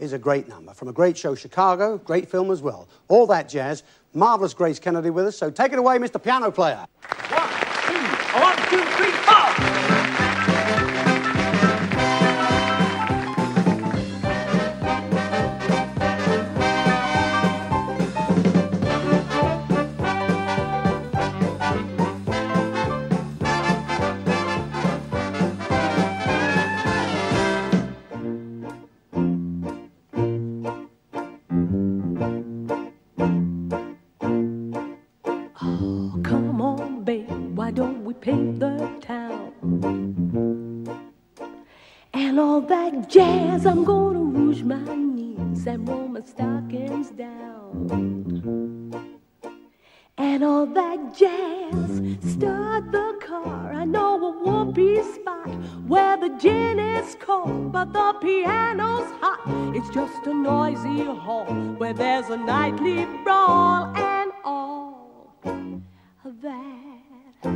is a great number from a great show, Chicago, great film as well. All that jazz. Marvelous Grace Kennedy with us, so take it away, Mr. Piano Player. 1, 2, 3, 4. Come on, babe, why don't we paint the town? And all that jazz, I'm gonna rouge my knees and roll my stockings down. And all that jazz, start the car. I know a whoopee spot where the gin is cold, but the piano's hot. It's just a noisy hall where there's a nightly brawl and all that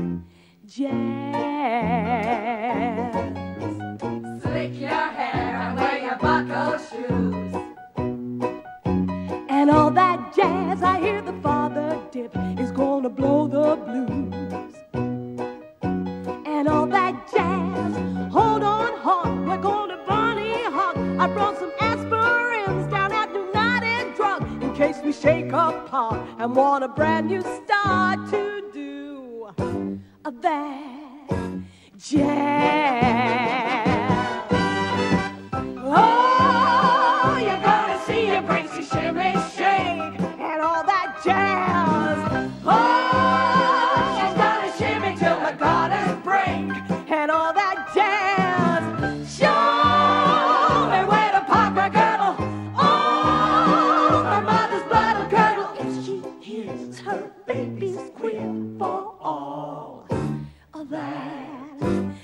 jazz. Slick your hair and wear your buckle shoes. And all that jazz, I hear the father dip is gonna blow the blues. And all that jazz, hold on, hon, we're gonna bunny hug. I brought some aspirins down at United Drug in case we shake apart and want a brand new start to do that jazz. Oh, you're gonna see your Gracie shimmy shake and all that jazz. Oh, she's gonna shimmy till the gutters break and all that jazz. Show me where to park my girdle. Oh, her mother's blood will curdle if she hears her baby's squeal for all of that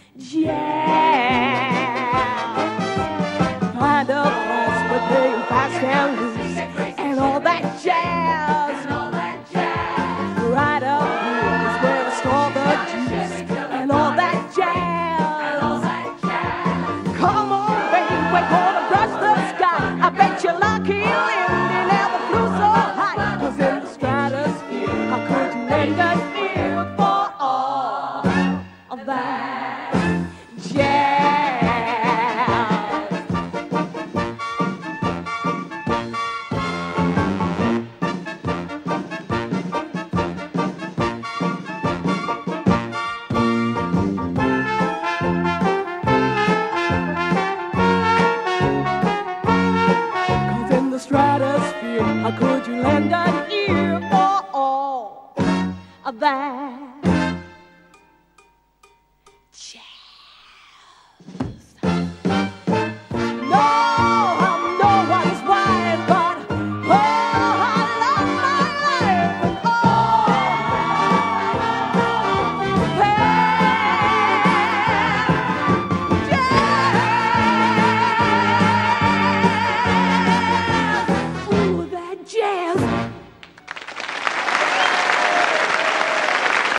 jazz. Find a price, but paying fast and loose and all that jazz. Right up blues where we store the juice and all that jazz. Come on, baby, we're gonna brush the sky. I bet you're lucky Lindy never flew so high. 'Cause in the stratosphere, how could you lend an ear for all of that jazz? Stratosphere, how could you lend an ear for all of that